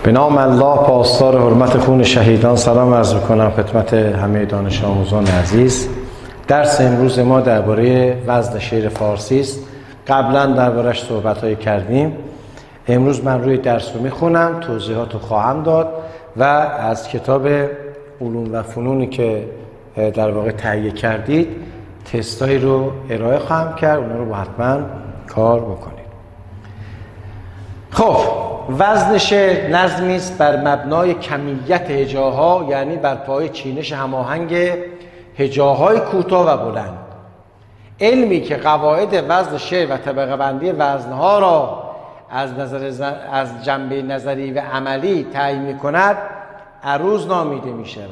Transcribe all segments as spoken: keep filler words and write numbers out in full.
به نام الله پاسدار حرمت خون شهیدان سلام عرض می‌کنم خدمت همه دانش آموزان عزیز. درس امروز ما درباره وزن شعر فارسی است. قبلا دربارش صحبت‌هایی کردیم. امروز من روی درس رو میخونم، توضیحات رو خواهم داد و از کتاب علوم و فنونی که در واقع تهیه کردید تستایی رو ارائه خواهم کرد، اونا رو با حتما کار بکنید. خب، وزن شعر نظمی است بر مبنای کمیت هجاها، یعنی بر پای چینش هماهنگ هجاهای کوتاه و بلند. علمی که قواعد وزن شعر و طبقه بندی وزنها را از نظر از جنبه نظری و عملی تعیین می‌کند عروض نامیده می‌شود.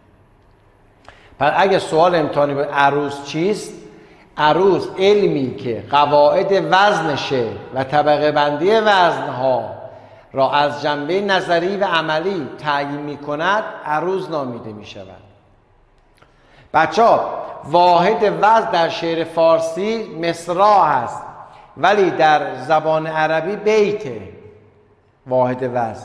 پس اگه سوال امتحانی بود عروض چیست؟ عروض علمی که قواعد وزن شعر و طبقه بندی وزنها را از جنبه نظری و عملی تعیین می‌کند عروض نامیده می‌شود. بچه‌ها، واحد وزن در شعر فارسی مصرع است، ولی در زبان عربی بیته. واحد وزن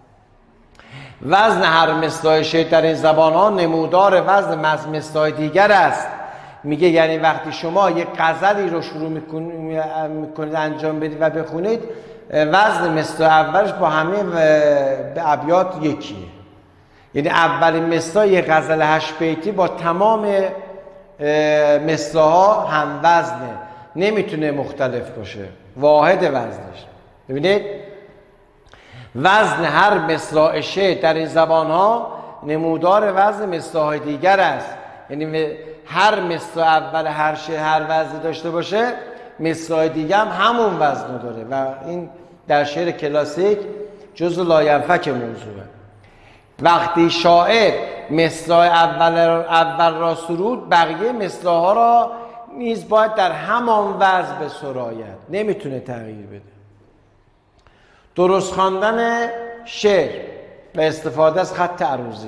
وزن هر مصرع شعر در این زبان ها نمودار وزن مصرع دیگر است. میگه یعنی وقتی شما یک غزلی رو شروع میکنید انجام بدید و بخونید، وزن مصرع اولش با همه ابیات یکیه. یعنی اولین مصرع یک غزل هشت بیتی با تمام مصرع‌ها هم وزنه، نمیتونه مختلف باشه. واحد وزنش. ببینید وزن هر مصرع شعر در این زبان ها نمودار وزن مصرع دیگر است. یعنی هر مصرع اول هر شعر هر وزن داشته باشه، مصرع دیگر هم همون وزن داره و این در شعر کلاسیک جزء لاینفک موضوعه. وقتی شاعر مصرع اول اول را سرود، بقیه مصرع ها را نیز باید در همان وزن بسراید، نمیتونه تغییر بده. درست خواندن شعر و استفاده از خط عروضی.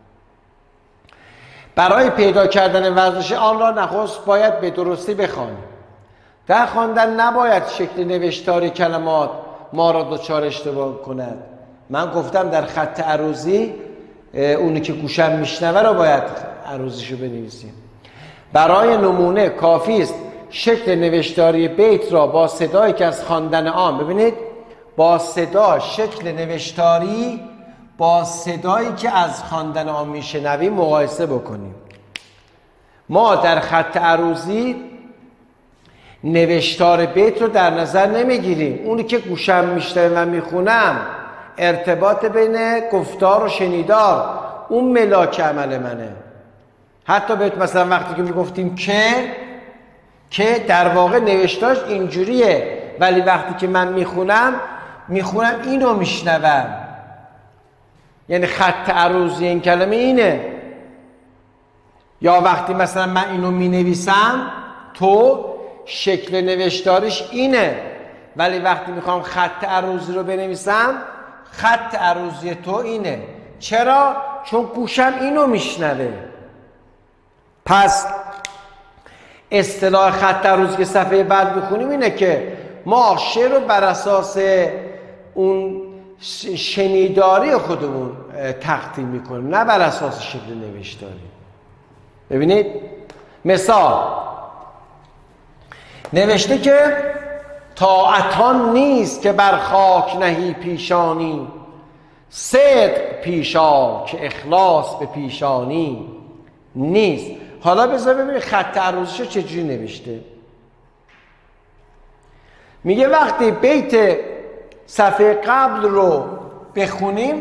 برای پیدا کردن وزن شعر آن را نخست باید به درستی بخوانیم. در خواندن نباید شکل نوشتاری کلمات ما را دچار اشتباه کند. من گفتم در خط عروضی اونی که گوشم میشنوه را باید عروضیشو بنویسیم. برای نمونه کافی است شکل نوشتاری بیت را با صدایی که از خواندن آن، ببینید با صدا، شکل نوشتاری با صدایی که از خواندن آن میشنویم مقایسه بکنیم. ما در خط عروضی نوشتار بیت رو در نظر نمیگیریم. اونی که گوشم میشنوه و میخونم، ارتباط بین گفتار و شنیدار، اون ملاک عمل منه. حتی بهت مثلا وقتی که میگفتیم که که در واقع نوشتاش اینجوریه، ولی وقتی که من میخونم میخونم اینو میشنوم. یعنی خط عروضی این کلمه اینه. یا وقتی مثلا من اینو مینویسم، تو شکل نوشتاریش اینه، ولی وقتی میخوام خط عروضی رو بنویسم، خط عروضی تو اینه. چرا؟ چون گوشم اینو میشنوه. پس اصطلاح خط عروضی که صفحه بعد بخونیم اینه که ما شعر رو بر اساس اون شنیداری خودمون تقدیم میکنیم، نه بر اساس شکل نوشتاری. ببینید مثال نوشته که طاعتان نیست که بر خاک نهی پیشانی، صدق پیشا که اخلاص به پیشانی نیست. حالا بذار ببینید خط عروضیشو چجوری نوشته. میگه وقتی بیت صفحه قبل رو بخونیم،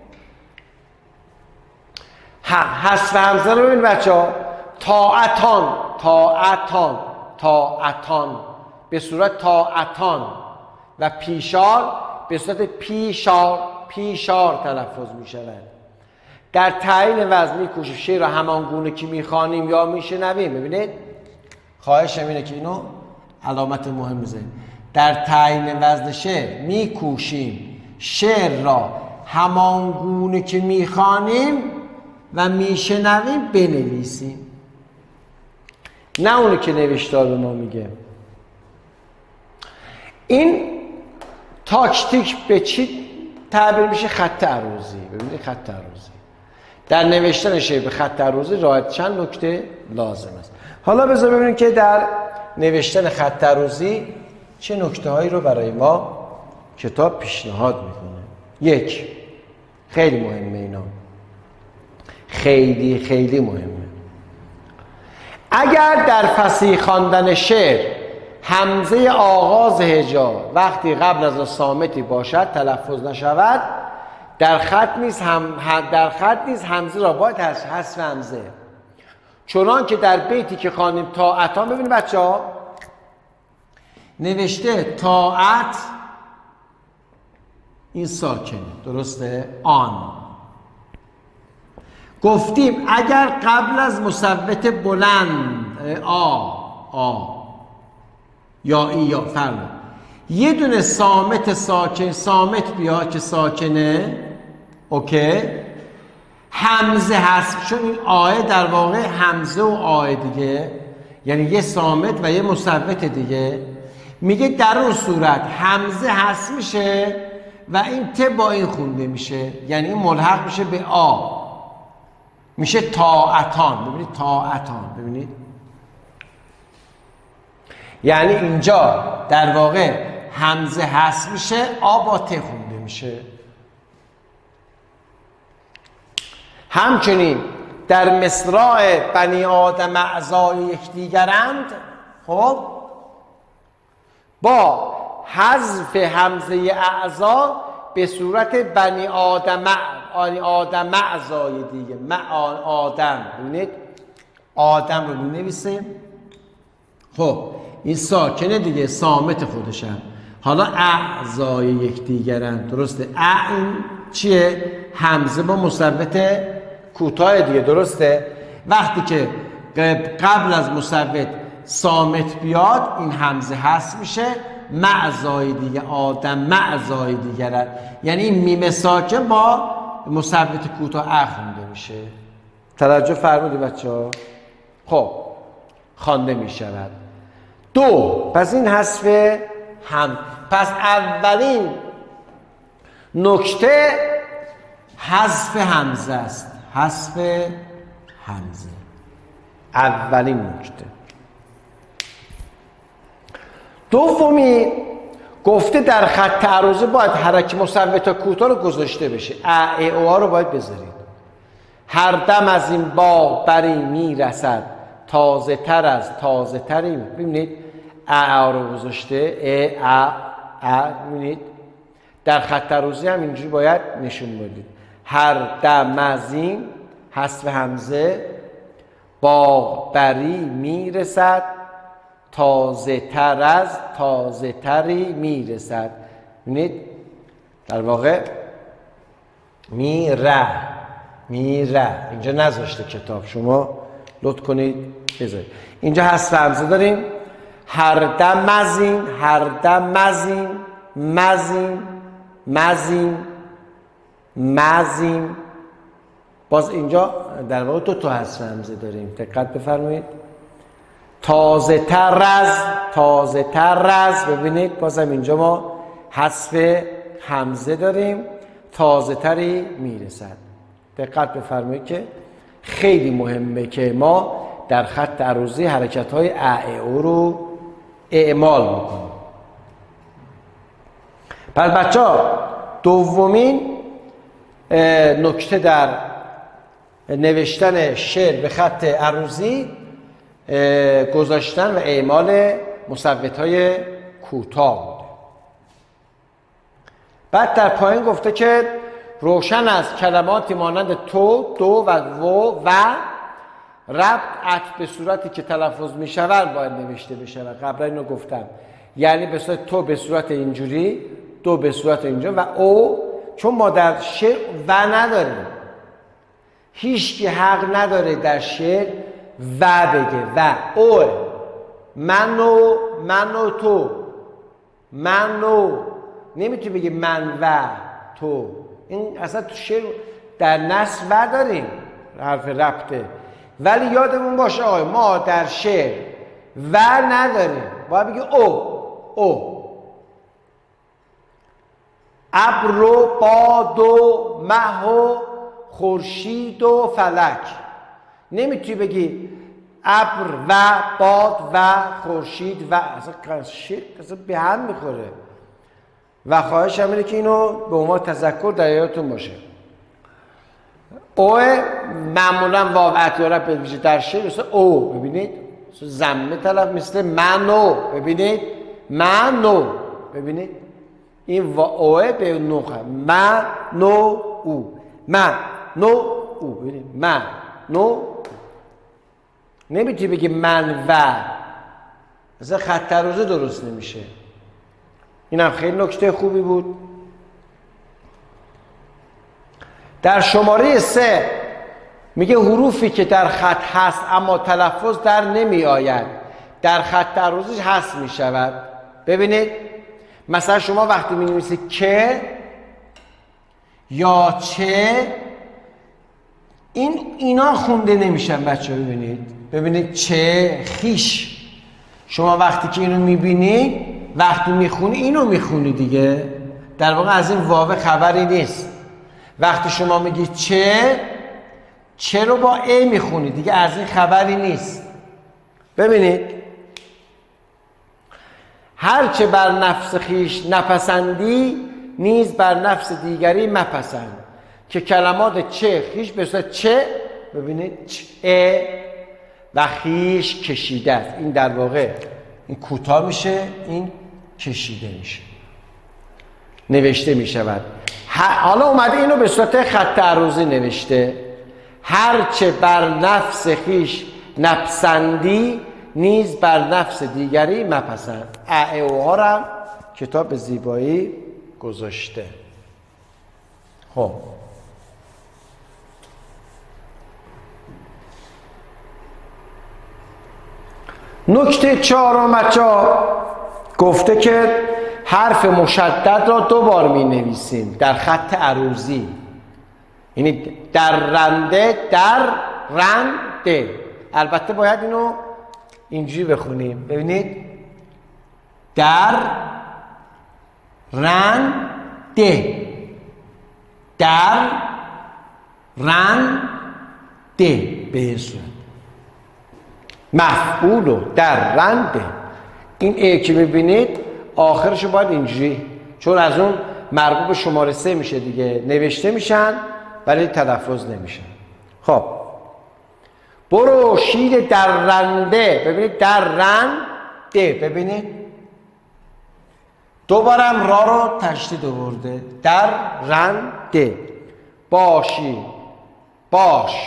حذف همزه رو ببین بچه ها، طاعتان طاعتان طاعتان به صورت طاعتان و پیشار به صورت پیشار پیشار تلفظ می شود. در تعیین وزن میکوشیم شعر را همان گونه که میخوانیم یا میشنویم. ببینید خواهشم اینه که اینو علامت مهم بزنید. در تعیین وزن شعر میکوشیم شعر را همان گونه که میخوانیم و میشنویم بنویسیم، نه اونی که نوشتار به ما میگه. این تاکتیک به چی تعبیر میشه خط عروضی. ببینید خط عروضی در نوشتن شعر به خط عروضی رعایت چند نکته لازم است. حالا بذار ببینیم که در نوشتن خط عروضی چه نکته هایی رو برای ما کتاب پیشنهاد میکنه. یک، خیلی مهمه اینا، خیلی خیلی مهمه. اگر در فصیح خواندن شعر همزه آغاز هجا وقتی قبل از صامتی باشد تلفظ نشود، در خط نیز هم در خط نیز همزه را باید حذف همزه. چنان که در بیتی که خواندیم طاعتان، ببینید بچه‌ها نوشته طاعت این ساکنه، درسته؟ آن گفتیم اگر قبل از مصوت بلند آ آ یا ای یا فرمود یه دونه صامت ساکن صامت بیا که ساکنه، اوکی، همزه هست، چون این آیه در واقع همزه و آیه دیگه، یعنی یه صامت و یه مصوت دیگه. میگه در اون صورت همزه هست میشه و این ت با این خونده میشه، یعنی این ملحق میشه به آ، میشه طاعتان. ببینید طاعتان، ببینید یعنی اینجا در واقع همزه هست میشه، آ با ت خونده میشه. همچنین در مصراع بنی آدم اعضای یکدیگرند، خب با حذف همزه اعضا به صورت بنی آدم آنی آدم اعضای دیگه، مع آدم، ببینید آدم رو بنویسیم. خب این ساکنه دیگه، صامت خودشم. حالا اعضای یکدیگرند، درسته؟ ا این چیه؟ همزه با مصوت کوتاه دیگه، درسته؟ وقتی که قبل از مصوت صامت بیاد این همزه هست میشه، معزای دیگه آدم معزای دیگرند، یعنی این میم ساکن با مصوت کوتاه ا خونده میشه. توجه فرمودید بچه‌ها؟ خب خوانده میشود. دو، پس این حذف هم، پس اولین نکته حذف همزه است، حذف همزه اولین نکته. دومی گفته در خط عروضی باید حرکت مصوت کوتاه رو گذاشته بشه، ا ای او ها رو باید بذارید. هر دم از این باغ بری میرسد تازه تر از تازه تری. ببینید ا رو گذاشته، ا ا ا، ببینید در خط عروضی هم اینجوری باید نشون بدید. هر دم از این حذف همزه باغ بری میرسد تازه تر از تازه تری میرسد. ببینید در واقع میره میره اینجا نذاشته کتاب، شما لطف کنید بذارید. اینجا حذف همزه داریم، هر دم مزین، هر دم مزین، مزین مزین مزین. باز اینجا در واقع دو تا حذف همزه داریم، دقت بفرمایید. تازه تر از تازه تر از، ببینید بازم اینجا ما حذف همزه داریم، تازه تری میرسد. دقت بفرمایید که خیلی مهمه که ما در خط عروضی حرکت های ا او رو اعمال میکنیم. پس بچه ها دومین نکته در نوشتن شعر به خط عروضی گذاشتن و اعمال مصوت های کوتاه بوده. بعد در پایین گفته که روشن از کلماتی مانند تو، دو و و و ربط عطف به صورتی که تلفظ می شود باید نوشته بشه. قبلا اینو گفتم، یعنی به صورت تو به صورت اینجوری، دو به صورت اینجا و او، چون ما در شعر و نداریم، هیچ کی حق نداره در شعر و بگه، و اوه، من و من و تو، من و، نمیتونی بگی من و تو. این اصلا تو شعر در نثر و داریم حرف ربطه، ولی یادمون باشه آقای ما در شعر و نداریم، باید بگی او او. ابر و باد و مه و خورشید و فلک. نمیتونی بگی ابر و باد و خورشید و اصلا شیر اصلا به هم میخوره. و خواهش هم اینه که اینو به عنوان تذکر در یادتون باشه. او معمولا واو عطیاره بشه در شعر مثل او، ببینید ضمه طرف مثل منو، ببینید منو، ببینید این اوه به نوخه منو او، منو او، ببینید منو. نمیتونی بگی من و، مثلا خط ترازو درست نمیشه. اینم خیلی نکته خوبی بود. در شماره سه میگه حروفی که در خط هست اما تلفظ در نمی آید در خط ترازوش هست می شود. ببینید مثلا شما وقتی می نویسید که یا چه، این اینا خونده نمیشن بچه ها. ببینید ببینید چه، خیش. شما وقتی که اینو میبینی وقتی میخونی اینو میخونی دیگه، در واقع از این واو خبری نیست. وقتی شما میگی چه، چه رو با ا میخونی دیگه، از این خبری نیست. ببینید هرچه بر نفس خیش نپسندی نیز بر نفس دیگری مپسند. که کلمات چه خیش به صورت چه، ببینید چه و خیش کشیده است. این در واقع این کوتاه میشه، این کشیده میشه، نوشته میشود. حالا اومده اینو به صورت خط عروضی نوشته. هرچه بر نفس خیش نپسندی نیز بر نفس دیگری مپسند. ا او ها رو هم کتاب به زیبایی گذاشته. خب نکته چهارم بچه‌ها گفته که حرف مشدد را دو بار می نویسیم در خط عروضی. یعنی در رنده، در رنده. البته باید اینو اینجوری بخونیم. ببینید در رنده، در رنده به این صورت. مفعول و در رنده. این ای که میبینید آخرشو باید اینجوری، چون از اون مربوط به شماره سه میشه دیگه، نوشته میشن ولی تلفظ نمیشن. خب برو شیر در رنده، ببینید در رنده، ببینید دوبارم را رو تشدید آورده، در رنده. باشی، باش،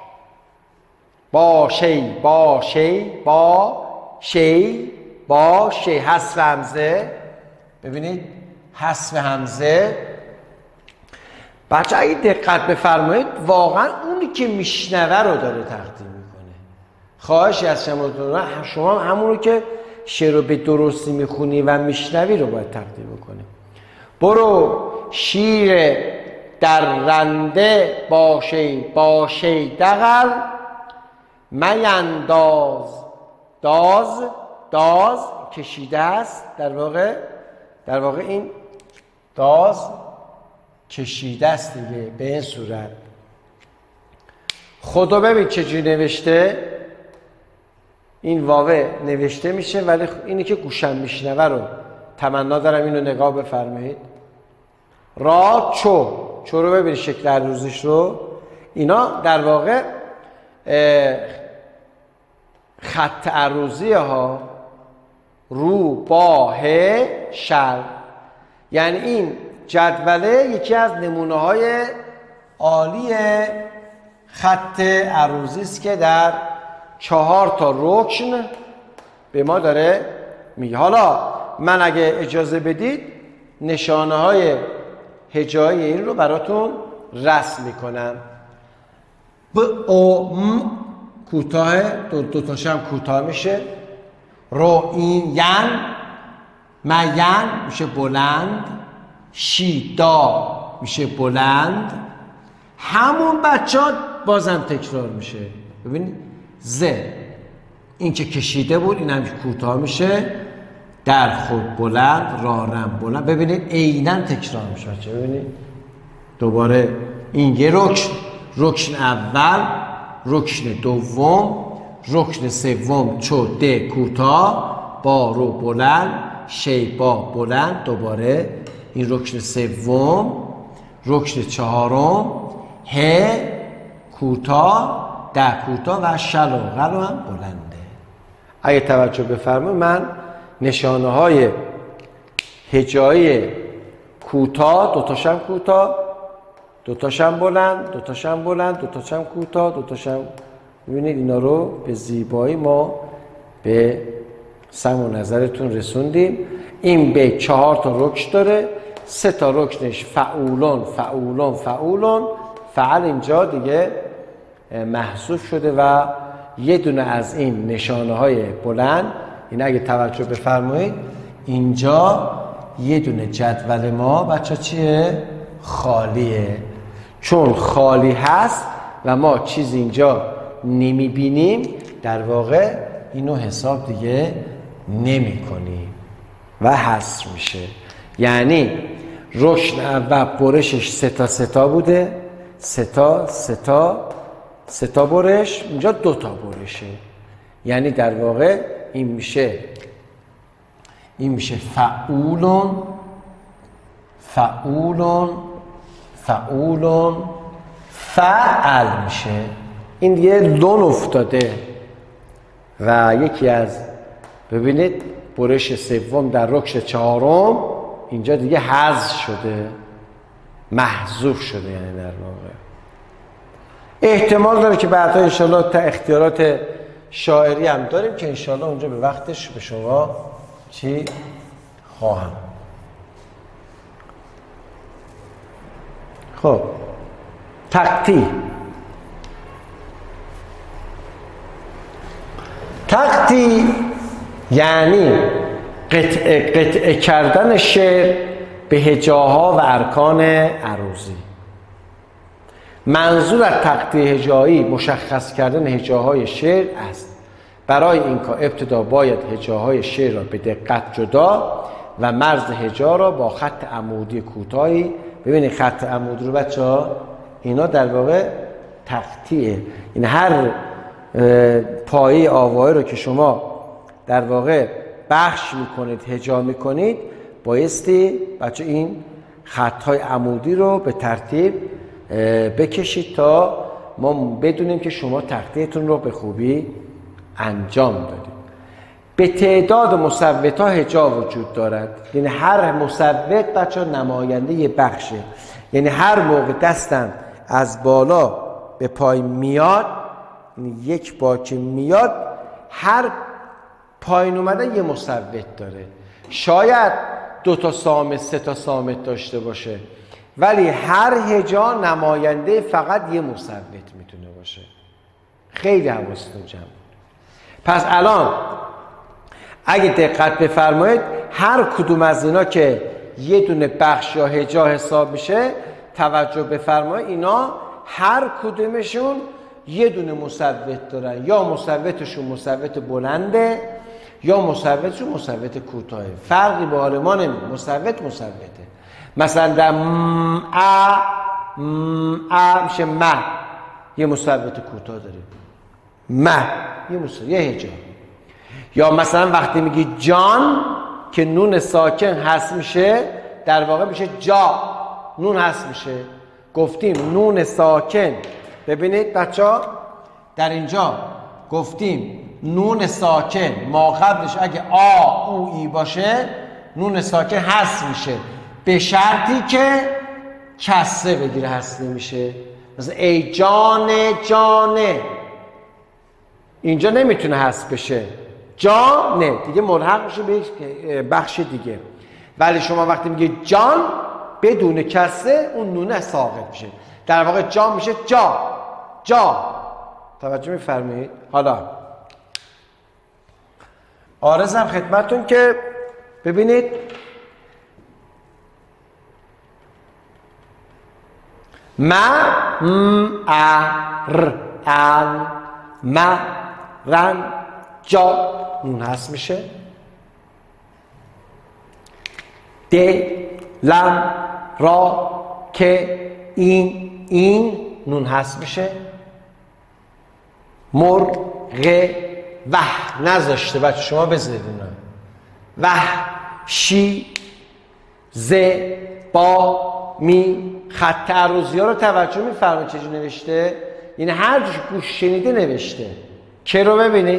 باشی، باشی، باشی، باشی، حذف همزه، ببینید حذف همزه. بچه اگه دقت بفرمایید واقعا اونی که میشنوه رو داره تقدیم میکنه. خواهشی از شما شما همون رو که شعر رو به درستی میخونی و میشنوی رو باید تقدیم بکنی. برو شیر در رنده باشی، باشی دغل مینداز، داز، داز کشیده است، در واقع در واقع این داز کشیده است دیگه به این صورت. خدا ببین چجوری نوشته، این واوه نوشته میشه ولی اینی که گوشم میشنوه رو تمنا دارم اینو نگاه بفرمایید. را چو، چو رو ببینید شکل عروضیش رو. اینا در واقع خط عروضی ها، رو با ه شل. یعنی این جدوله یکی از نمونه های عالی خط عروضی است که در چهار تا رکن به ما داره میگه. حالا من اگه اجازه بدید نشانه های هجایی این رو براتون رسم میکنم. ب او م کوتاه، دو, دو تاش هم کوتاه میشه. رو این ین، مین میشه بلند، شی دا میشه بلند. همون بچه ها بازم تکرار میشه. ببینید ز این که کشیده بود این هم کوتاه میشه. در خود بلند، رارم بلند. ببینید عیناً تکرار میشه بچه. ببینید دوباره این یه رکن، رکن اول، رکن دوم، رکن سوم چو ده کوتاه، با رو بلند، شیبا بلند. دوباره این رکن سوم، رکن چهارم، ه کوتاه، ده کوتاه و شل و غل هم بلنده. اگه توجه بفرمایید من نشانه های هجایی کوتاه، دوتاشم کوتاه، دوتاشم بلند، دوتاشم بلند، دوتاشم کوتاه، دوتاشم، ببینید اینا رو به زیبایی ما به سم و نظرتون رسوندیم. این به چهار تا رکن داره، سه تا رکنش فعولون فعولون فعولون، فعل اینجا دیگه محذوف شده و یه دونه از این نشانه های بلند، این اگه توجه بفرمایید اینجا یه دونه جدول ما بچه چیه؟ خالیه. چون خالی هست و ما چیز اینجا نمی بینیم، در واقع اینو حساب دیگه نمی کنیم و حذف میشه. یعنی رکن اول برشش سه تا سه تا بوده، سه تا سه تا سه تا برش، اینجا دو تا برشه. یعنی در واقع این میشه این میشه فعولون فعولون فعولون فعل میشه. این دیگه لون افتاده و یکی از ببینید برش سوم در رکن چهارم اینجا دیگه حذف شده، محذوف شده. یعنی در واقع احتمال داره که بعدا انشالله تا اختیارات شاعری هم داریم که انشالله اونجا به وقتش به شما چی خواهم. خب تقطیع. تقطیع یعنی قطعه قطعه کردن شعر به هجاها و ارکان عروضی. منظور از تقطیع هجایی مشخص کردن هجاهای شعر است. برای این کار ابتدا باید هجاهای شعر را به دقت جدا و مرز هجا را با خط عمودی کوتاهی، ببینید خط عمودی رو بچه‌ها اینا در واقع تقطیعه. این هر پایه آوایی رو که شما در واقع بخش میکنید، هجا میکنید، بایستی بچه این خطهای عمودی رو به ترتیب بکشید تا ما بدونیم که شما تقطیعتون رو به خوبی انجام دادید. به تعداد مصوت‌ها هجا وجود دارد. یعنی هر مصوت بچه نماینده یه بخشه. یعنی هر موقع دستم از بالا به پای میاد، یعنی یک بار که میاد هر پایین اومده یه مصوت داره. شاید دو تا صامت سه تا صامت داشته باشه، ولی هر هجا نماینده فقط یه مصوت میتونه باشه. خیلی حواستون جمع. پس الان اگه دقت بفرمایید هر کدوم از اینا که یه دونه بخش یا هجا حساب میشه، توجه بفرمایید اینا هر کدومشون یه دونه مصوت دارن. یا مصوتشون مصوت بلنده یا مصوتشون مصوت کوتاهه. فرقی به حال ما نمیده. مصوت مصوته. مثلا در م ا م ا میشه م، یه مصوت کوتاه داریم. م یه مصوت یه هجا. یا مثلا وقتی میگی جان که نون ساکن حذف میشه، در واقع میشه جا، نون حذف میشه. گفتیم نون ساکن، ببینید بچه‌ها در اینجا گفتیم نون ساکن ما قبلش اگه آ او ای باشه نون ساکن حذف میشه، به شرطی که کسره بگیره حذف نمیشه. مثلا ای جان جانه، اینجا نمیتونه حذف بشه، جانه دیگه ملحق میشه به بخش دیگه. ولی شما وقتی میگه جان بدون کسره اون نونه ساقط میشه، در واقع جان میشه جا جا. توجه میفرمایید؟ حالا عارضم خدمتون که ببینید ما م ا ر ال ما رن جا، نون هست میشه. د لم را که این این نون هست میشه. مرغ وح نذاشته بچه شما بذارید اونا. وح شی ز با می خط عروضی ها رو توجه میفرمایید چجور نوشته؟ یعنی هر جور گوش شنیده نوشته. که رو ببینید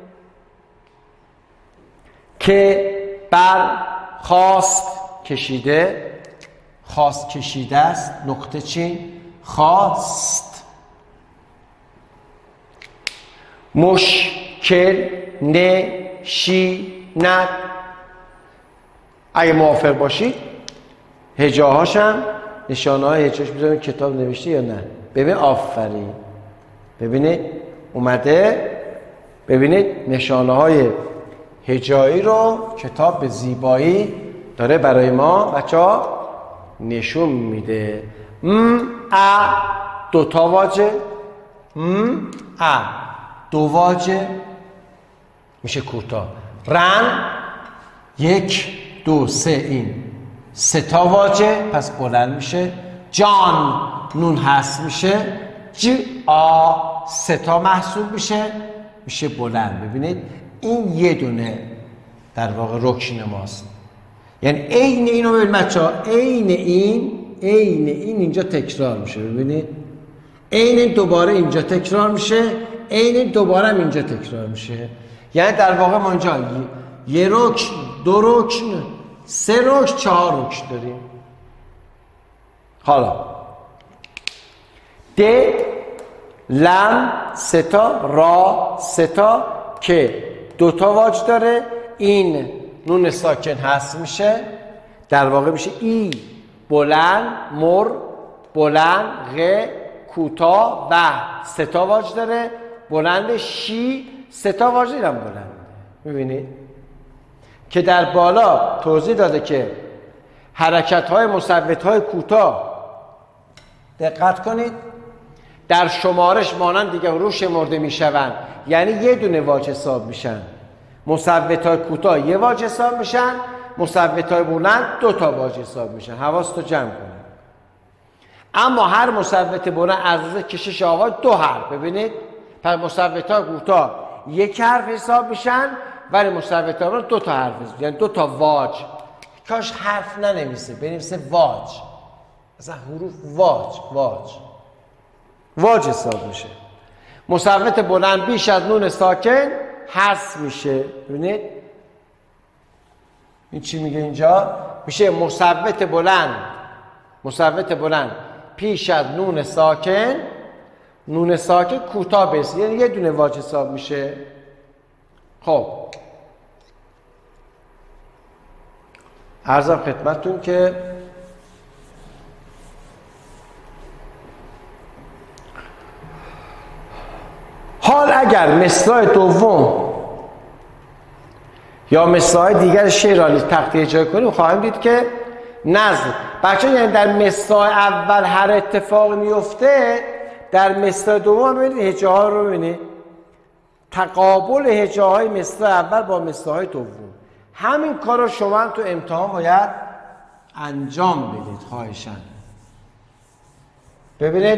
که بر خواست کشیده، خواست کشیده است، نقطه چین خواست. مشکل نشیند. اگه موافق باشید هجاهاشم نشانه های هجاش بذاریم کتاب نوشته یا نه. ببین آفرین، ببینید اومده، ببینید نشانه های هجایی رو کتاب به زیبایی داره برای ما بچه ها نشون میده. م ا دوتا واژه، م ا دو واژه میشه کوتاه. رن یک دو سه این سه تا واژه پس بلند میشه. جان نون هست میشه. ج آ سه تا محسوب میشه میشه بلند. ببینید این یه دونه در واقع رکن ماست. یعنی عین اینو ببینید بچه‌ها، عین این عین این اینجا تکرار میشه. ببینید عین دوباره اینجا تکرار میشه، عین دوباره هم اینجا تکرار میشه. یعنی در واقع ما اینجا یه رکن، دو رکن، سه رکن، چهار رکن داریم. حالا د لم سه تا، را سه تا، که دوتا واژه داره. این نون ساکن هست میشه، در واقع میشه ای بلند، مر بلند، غ کوتاه، و سه تا واژه داره. بلند شی سه تا واژه هم بلند. میبینید که در بالا توضیح داده که حرکت های مثبت های کوتاه دقت کنید در شمارش مانند دیگه رو شمرده میشوند، یعنی یه دونه واژه حساب میشن. مثبت های کوتاه یه واژه حساب میشن، مثبت های بلند دو تا واژه حساب میشن. حواستو جمع کنید. اما هر مثبت بلند از روز کشش آقا دو حرف. ببینید پس مثبت های کوتاه یک حرف حساب میشن، ولی مثبت های بلند دو تا حرف حساب، یعنی دو تا واژه. کاش حرف ننویسه، بنویسه واژ، مثلا حروف واژ واژ واژ حساب میشه. مثبت بلند بیش از نون ساکن حذف میشه. ببینید این چی میگه اینجا؟ میشه مثبت بلند، مثبت بلند پیش از نون ساکن، نون ساکن کوتاه بس، یعنی یه دونه واژه حساب میشه. خب عرضم خدمتتون که حال اگر مصرع دوم یا مصرع دیگر شعر را تخته اجرا کنیم خواهیم دید که نظم بچه یعنی در مصرع اول هر اتفاق میفته در مصرع دوم ببینید هجاها رو ببینید تقابل هجاهای مصرع اول با مصرع دوم. همین کار رو شما هم تو امتحان باید انجام بدید خواهشاً. ببینید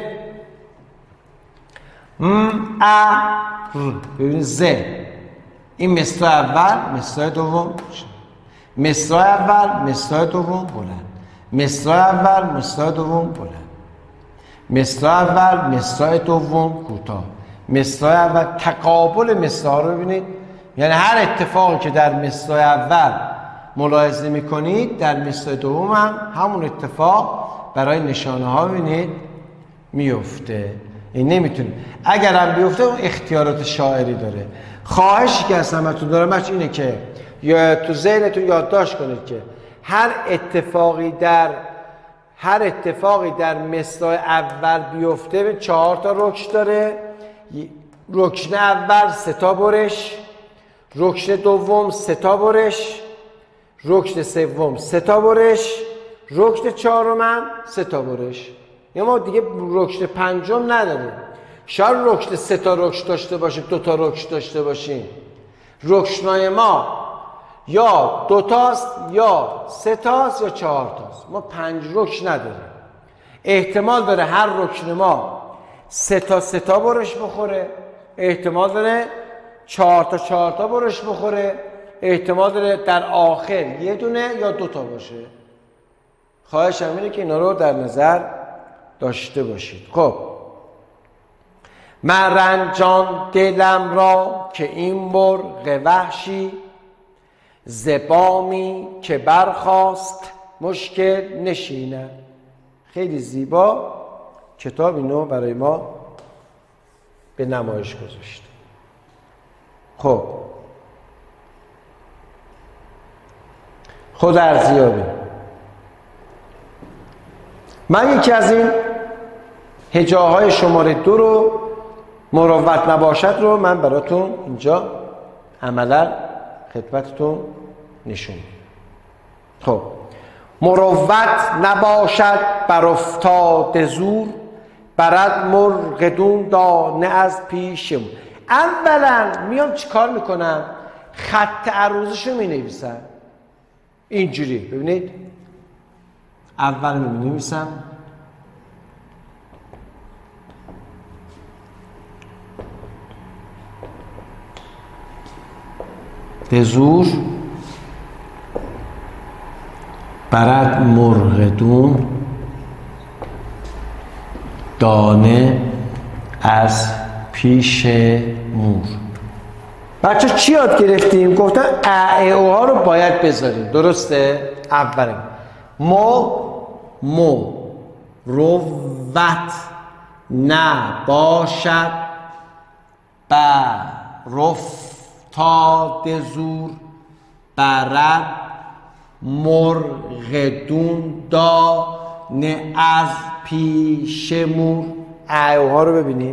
م ا ر، ببینید ز، این مصرع اول مصرع دوم، مصرع اول مصرع دوم بلند، مصرع اول مصرع دوم بلند، مصرع اول مصرع دوم کوتاه، مصرع اول تقابل مصرع رو ببینید. یعنی هر اتفاقی که در مصرع اول ملاحظه میکنید در مصرع دوم هم همون اتفاق برای نشانه ها ببینید میفته. این نمیتونید، اگر هم بیفته اون اختیارات شاعری داره. خواهشی که از همتون دارم بچه اینه که یا تو ذهنتون یادداشت کنید که هر اتفاقی در هر اتفاقی در مصرع اول بیفته به چهار تا رکن داره. رکن اول سه تا برش، رکن دوم سه تا برش، رکن سوم سه تا برش، رکن چهارم هم سه تا برش. یا ما دیگه رکن پنجم نداریم. شاید رکن سه تا رکن داشته باشیم، دو تا رکن داشته باشیم. رکنای ما یا دوتاست یا سه تاست یا چهار تاست. ما پنج رکن نداریم. احتمال داره هر رکن ما سه تا سه تا برش بخوره، احتمال داره چهار تا چهار تا برش بخوره، احتمال داره در آخر یه دونه یا دوتا باشه. خواهشم اینه که اینا رو در نظر داشته باشید. خب مرنجان دلم را که این مرغ وحشی، زبامی که برخاست مشکل نشینه. خیلی زیبا کتاب اینو برای ما به نمایش گذاشته. خب خود ارزیابی. من یکی از این هجاهای شماره دو رو مروت نباشد رو من براتون اینجا عملا خدمتتون نشون. خب مروت نباشد بر افتاده زور، برد مرغدون دانه از پیشم. اولا میام چیکار میکنم؟ خط عروضش رو مینویسم اینجوری. ببینید اول مینویسم دزور برد مرغدون دانه از پیش مور. بچه چی یاد گرفتیم؟ گفتن ا او ها رو باید بذاریم. درسته؟ اولین مو مو روت نباشد بر افتاده زور، برد مرغدون دانه از پیش مور. ا او ها رو ببینید.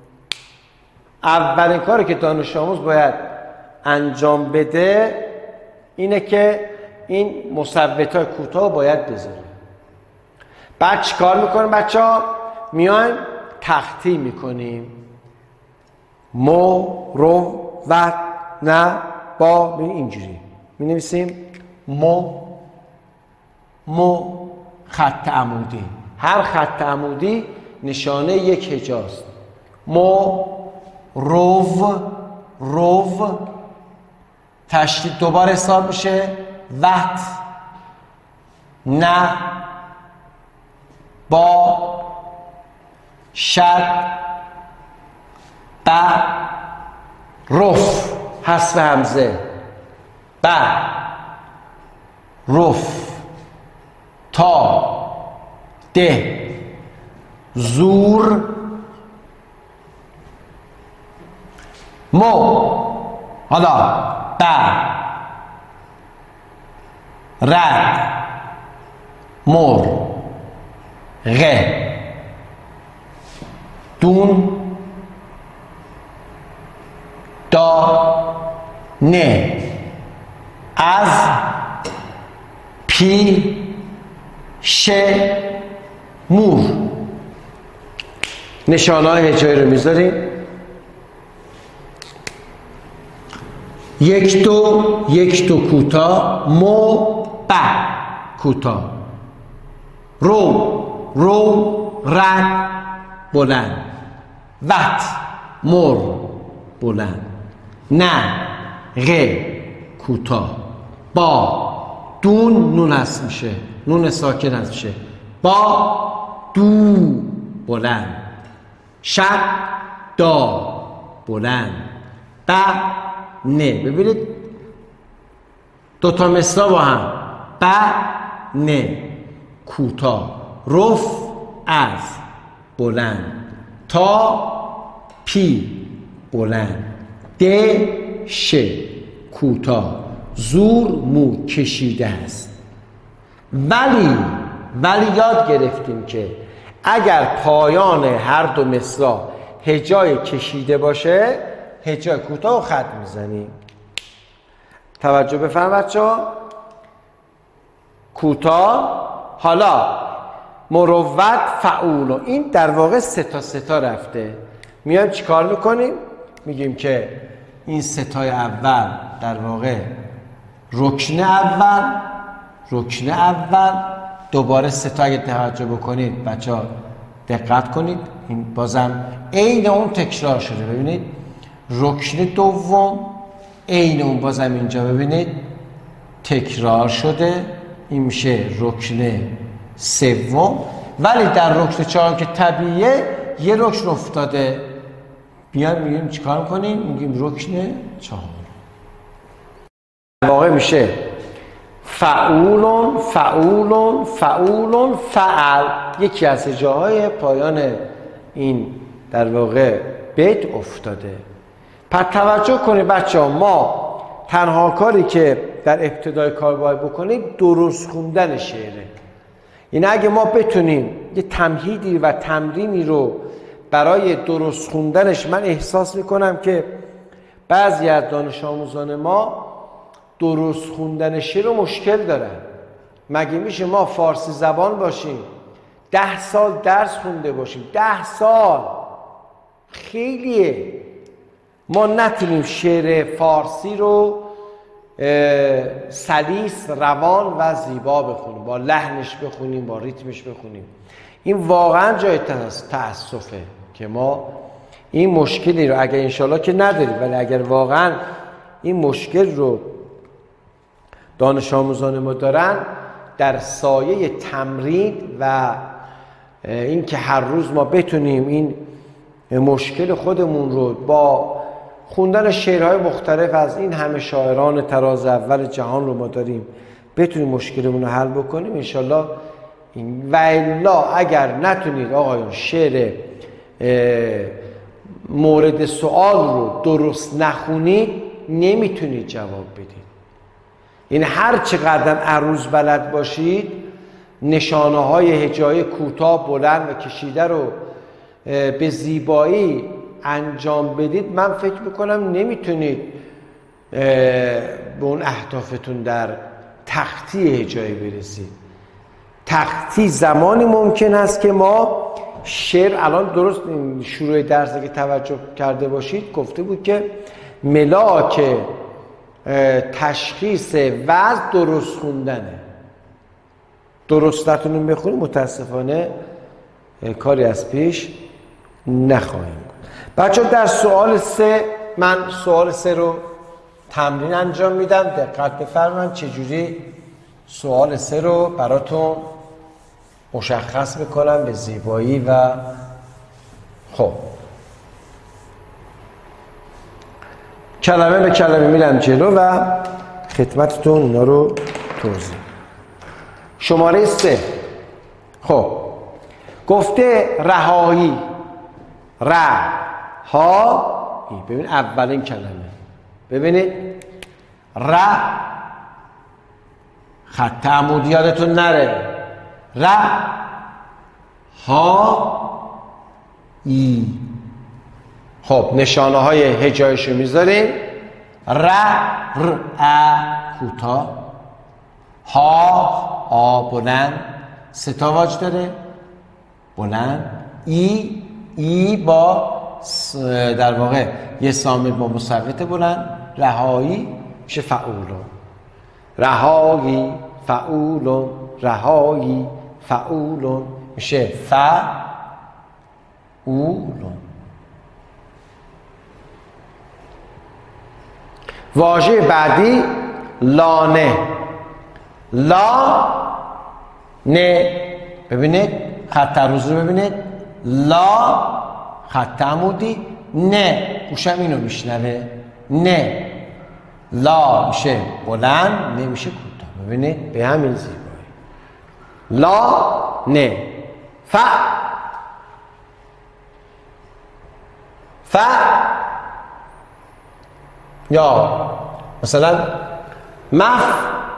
اولین کاری که دانش آموز باید انجام بده اینه که این مثبت های کوتاه باید بذاره. بعد چی کار میکنیم بچه ها؟ میایم تختی میکنیم. مو رو و نه با اینجوری می نویسیم. مو مو خط عمودی. هر خط عمودی نشانه یک هجاست. مو رو رو تشدید دوباره حساب میشه. وقت نه با شد ب رف حذف همزه ب رف تا ده زور مو. حالا ب رد مر غ دون دا نه از پی ش مور. نشانه های هجایی رو میذاریم. یک دو یک دو کوتاه. مو ب کوتاه. رو رو رد بلند. وقت مر بلند. نه غ کوتاه. با دون نون هست میشه. نون ساکن هست میشه. با دو بلند. شد دا بلند. ب نه. ببینید دوتا مثلا با هم. ب نه کوتاه. رف از بلند. تا پی بلند. د ش کوتاه. زور مو کشیده است. ولی ولی یاد گرفتیم که اگر پایان هر دو مثلا هجای کشیده باشه هجای کوتاه و خط میزنیم. توجه بفرم بچه ها. کوتاه. حالا مروت فعول. این در واقع سه تا سه تا رفته. میایم چی کار میکنیم؟ میگیم که این سه تای اول در واقع رکن اول رکن اول دوباره سه تا اگه توجه بکنید بچه ها دقت کنید، این بازم عین اون تکرار شده. ببینید رکن دوم عین اون بازم اینجا ببینید تکرار شده، این میشه رکن سوم. ولی در رکن چهارم که طبیعیه یه رکن افتاده، بیان میگیم چیکار میکنیم؟ میگیم رکن چهار. واقع میشه فعولون فعولون فعولون فعل. یکی از جاهای پایان این در واقع بیت افتاده. پس توجه کنید بچه ها، ما تنها کاری که در ابتدای کار باید بکنیم درست خوندن شعره. یعنی اگه ما بتونیم یه تمهیدی و تمرینی رو برای درست خوندنش، من احساس میکنم که بعضی از دانش آموزان ما درست خوندن شعر رو مشکل دارن. مگه میشه ما فارسی زبان باشیم، ده سال درس خونده باشیم، ده سال خیلیه، ما نتونیم شعر فارسی رو سلیس، روان و زیبا بخونیم، با لحنش بخونیم، با ریتمش بخونیم. این واقعا جای تأسفه که ما این مشکلی رو اگر انشالله که نداریم، ولی اگر واقعا این مشکل رو دانش آموزان ما دارن، در سایه تمرین و این که هر روز ما بتونیم این مشکل خودمون رو با خوندن شعرهای مختلف از این همه شاعران طراز اول جهان رو ما داریم، بتونیم مشکلمون رو حل بکنیم انشالله. و الا اگر نتونید آقایون شعر مورد سوال رو درست نخونید، نمیتونید جواب بدید. یعنی هر چقدر عروض بلد باشید، نشانه های هجای کوتاه، بلند و کشیده رو به زیبایی انجام بدید، من فکر میکنم نمیتونید به اون اهدافتون در تختی هجایی برسید. تختی زمانی ممکن است که ما شعر، الان درست شروع درس که توجه کرده باشید گفته بود که ملاک تشخیص وزن درست خوندنه. درست نتونیم بخونیم متاسفانه کاری از پیش نخواهیم. بچه در سوال سه، من سوال سه رو تمرین انجام میدم، دقت بفرمایید چجوری سوال سه رو براتون مشخص میکنم به زیبایی. و خب کلمه به کلمه میرم جلو و خدمتتون اینا رو توضیح. شماره سه، خب گفته رهایی، رهایی. ببین اولین کلمه، ببینید ره، خط عمودی یادتون نره، ره ها ای. خب نشانه های هجایش رو میذاریم. ر ر ا کوتاه، ها آ بلند، سه تا واج داره بلند، ای ای با در واقع یه سامل با مصوت بلند. رهایی میشه فعولون، رهایی فعولون، رهایی فعولون میشه فعولون. واژه بعدی لانه، لا نه. ببینید خط عروض رو ببینید، لا خط عمودی، نه گوشم اینو میشنوه، نه لا میشه بلند، نه میشه کوتاه. ببینید به همین زیبایی، لا نه. ف ف یا مثلا مف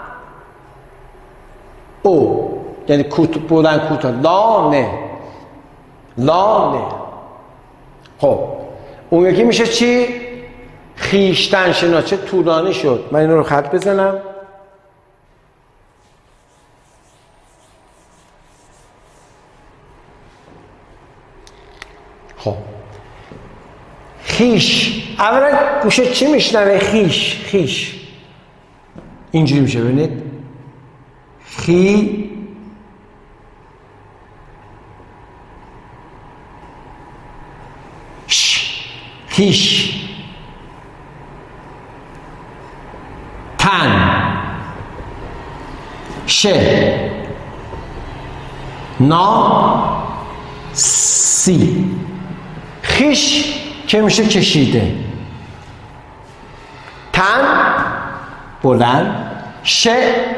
او، یعنی کوت بودن کوتاه، لا نه، لا نه. خب اون یکی میشه چی؟ خیشتن شنا. چه طولانی شد، من اینو رو خط بزنم. خب خیش، اولا گوشه چی میشنوه؟ خیش، خیش اینجوری میشه ببینید خی ش خیش تن ش نا سی خیش که میشه کشیده، تن بلند، ش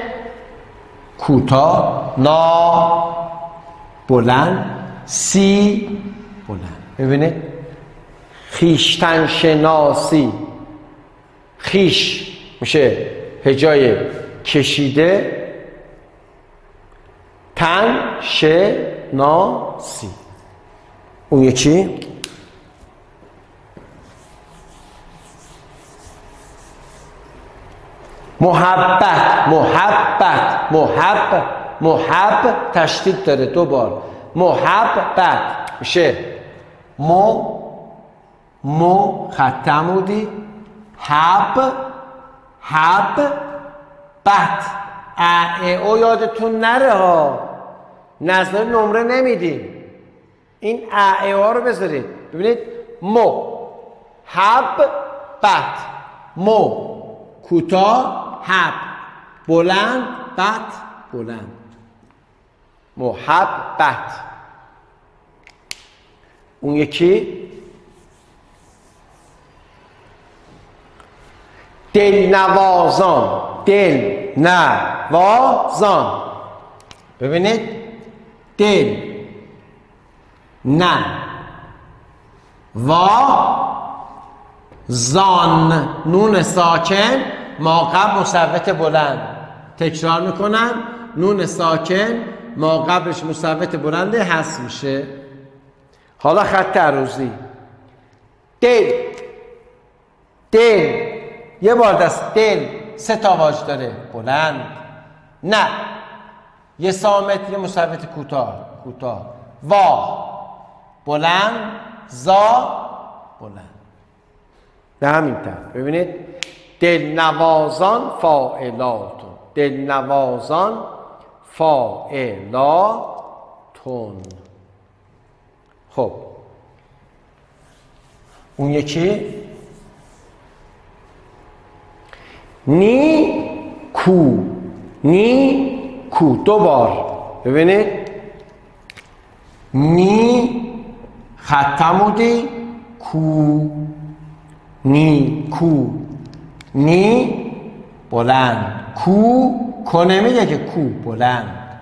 کوتاه، نا بلند، سی بلند. ببینید خیشتن شناسی، خیش میشه هجای کشیده، تن شناسی. اون یکی محبت، محبت، محب محب تشدید داره دو بار، محبت میشه مو مو خط عمودی، حب حب بت ا او یادتون نره ها، نظر نمره نمیدیم، این ا ها رو بذارید. ببینید مو حب بت، مو کوتاه، حب بلند، بت بلند، محبت. اون یکی دل نوازان، دل نوازان. ببینید دل نه و زان، نون ساکن ما قبل مثبت بلند. تکرار میکنم، نون ساکن ما قبلش مثبت بلنده حذف میشه. حالا خط عروضی دل، دل یه بار دست، دل سه تا واژه داره، بلند، نه یه سامت یه مثبت کوتاه کوتاه، وا بلند، زا بلند. به همین طرف ببینید دل نوازان فاعلاتون، دل نوازان فاعلاتون. خب اون یکی نی کو، نی کو دو بار. ببینید نی خط عمودی، کو نی کو، نی بلند، کو کو نمیگه که کو بلند.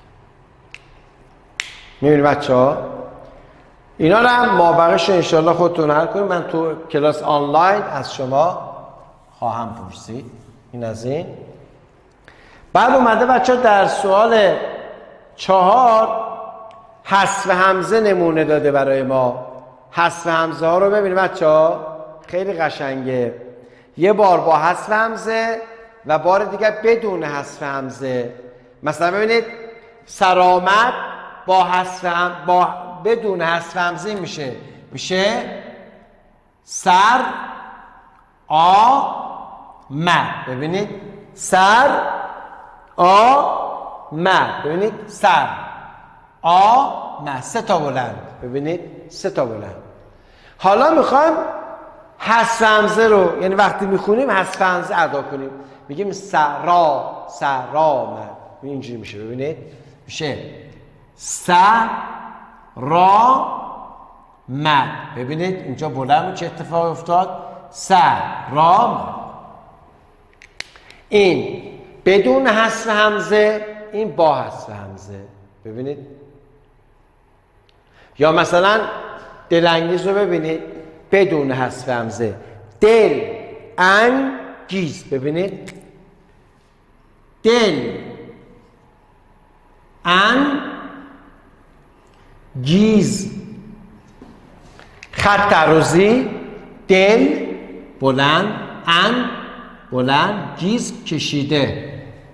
میبینید بچه ها اینا رو هم مابقیش انشالله خودتون حل کنید. من تو کلاس آنلاین از شما خواهم پرسید. این از این. بعد اومده بچه ها در سوال چهار حذف همزه نمونه داده برای ما. حذف همزه ها رو ببینید بچه ها خیلی قشنگه. یه بار با حذف همزه و بار دیگر بدون حذف همزه. مثلا ببینید سرآمد با حذف هم با بدون حذف همزه میشه میشه سر آ م. ببینید سر آ م. ببینید سر آ م، سه تا بلند. ببینید سه تا بلند. حالا میخوایم حذف همزه رو، یعنی وقتی میخونیم حذف همزه ادا کنیم، میگیم سرا سرا م. اینجوری میشه. ببینید میشه سرا م. ببینید اینجا بلند چه اتفاقی افتاد، سرا م. این بدون حذف همزه، این با حذف همزه. ببینید یا مثلا دلانگیز رو ببینید بدون حذف همزه، دل انگیز. ببینید دل انگیز. خط عروضی دل بلند، ان بلند، گیز کشیده.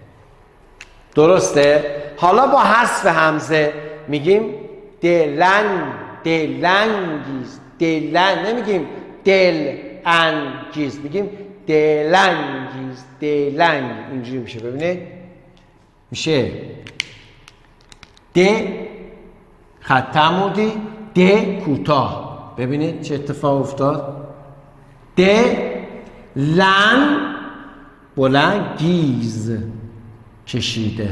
درسته؟ حالا با حذف همزه میگیم دلن دلنگیز، دلن، نمیگیم دل انگیز، میگیم دلنگیز. دلنگ اینجوری میشه. ببینید میشه د خط عمودی، د کوتاه. ببینید چه اتفاق افتاد. د لن بلند، گیز کشیده.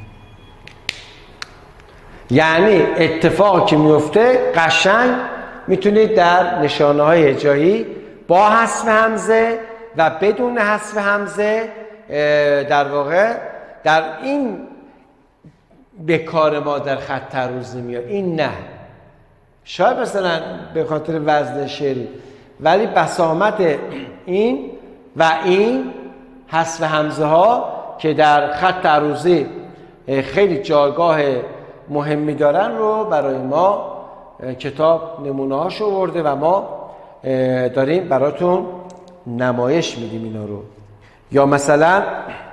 یعنی اتفاقی که میفته قشنگ میتونید در نشانه های هجایی با حذف همزه و بدون حذف همزه در واقع در این به کار ما در خط تعرضی میاد، این نه. شاید مثلا به خاطر وزن شعری، ولی بسامت این و این حذف همزه ها که در خط تعرضی خیلی جایگاه مهمی دارن رو برای ما کتاب نمونه هاشو آورده و ما داریم براتون نمایش میدیم اینا رو. یا مثلا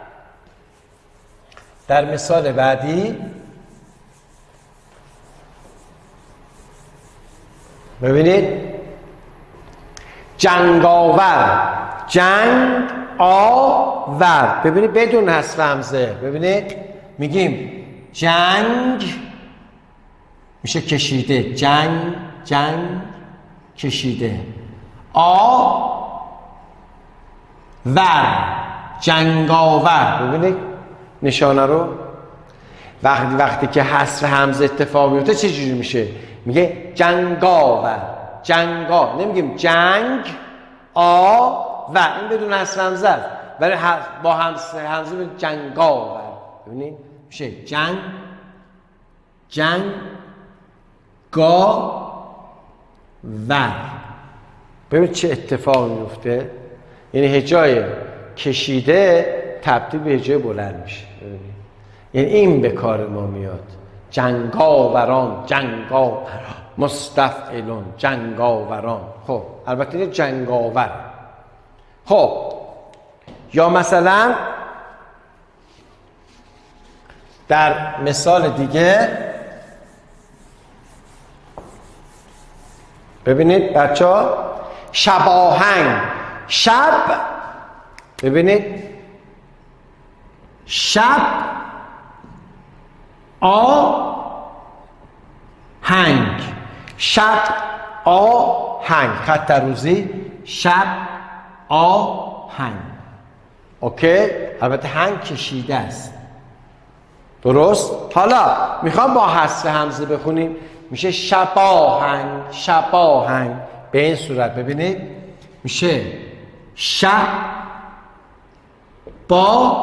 در مثال بعدی ببینید جنگاور، جنگ آور. ببینید بدون حذف همزه. ببینید میگیم جنگ میشه کشیده، جنگ جنگ کشیده. آ ور جنگاور. ببینید نشانه رو وقتی وقتی که حذف همزه اتفاق میفته چه جوری میشه؟ میگه جنگاور، جنگا. نمیگیم جنگ آ و این بدون حذف همزه است، ولی با همزه همزه میگیم جنگاور. ببینید میشه جنگ جنگ گا ور. ببینید چه اتفاقی میفته. یعنی هجای کشیده تبدیل به هجای بلند میشه. ببینید یعنی این به کار ما میاد. جنگاوران، جنگاوران، مستفعلون، جنگاوران. خب البته این جنگاور. خب یا مثلا در مثال دیگه ببینید بچه ها، شباهنگ، شب. ببینید شب آ هنگ، شب آ هنگ. خط تعرضی شب آ هنگ. اوکی؟ البته هنگ کشیده است. درست؟ حالا میخوام با حذف همزه بخونیم، میشه شباهنگ، شباهنگ. به این صورت ببینید میشه شب با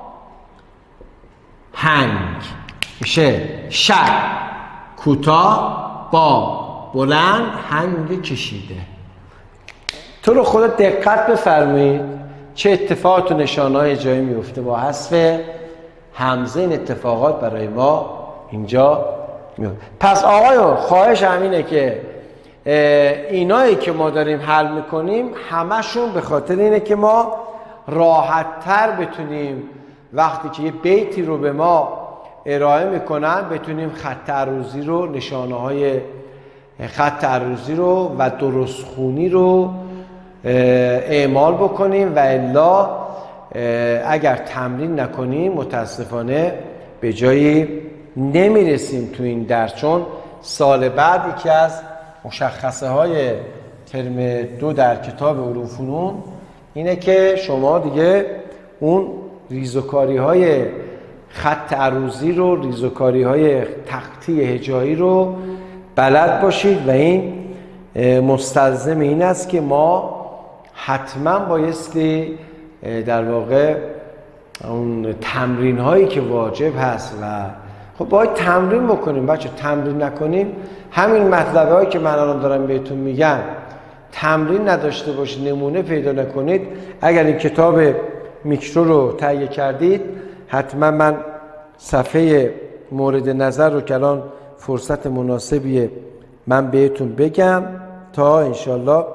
هنگ. میشه شب کوتاه با بلند، هنگ کشیده. تو رو خدا دقت بفرمایید چه اتفاقات و نشانه‌های جایی میفته با حذف همزه. این اتفاقات برای ما اینجا میاد. پس آقایو خواهش همینه که اینایی که ما داریم حل میکنیم همشون به خاطر اینه که ما راحت‌تر بتونیم وقتی که یه بیتی رو به ما ارائه میکنن بتونیم خط تعرضی رو، نشانه های خط تعرضی رو و درستخونی رو اعمال بکنیم و الا اگر تمرین نکنیم متاسفانه به جایی نمیرسیم تو این درس. چون سال بعد یکی از مشخصه های ترم دو در کتاب علوم فنون اینه که شما دیگه اون ریزوکاری های خط عروضی رو، ریزوکاری های تختی هجایی رو بلد باشید و این مستلزم این است که ما حتما بایستی در واقع اون تمرین هایی که واجب هست و خب باید تمرین بکنیم بچه. تمرین نکنیم همین مطلبه هایی که من الان دارم بهتون میگم تمرین نداشته باشید، نمونه پیدا نکنید. اگر این کتاب میکرو رو تهیه کردید حتما من صفحه مورد نظر رو که الان فرصت مناسبیه من بهتون بگم تا انشالله